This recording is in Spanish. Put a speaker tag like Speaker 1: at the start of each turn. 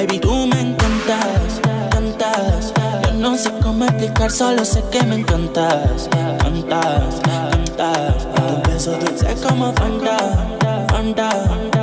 Speaker 1: Baby, tú me encantas, cantas. Yo no sé cómo explicar, solo sé que me encantas. Cantas, cantas. Tus besos dulces como Fanta, Fanta.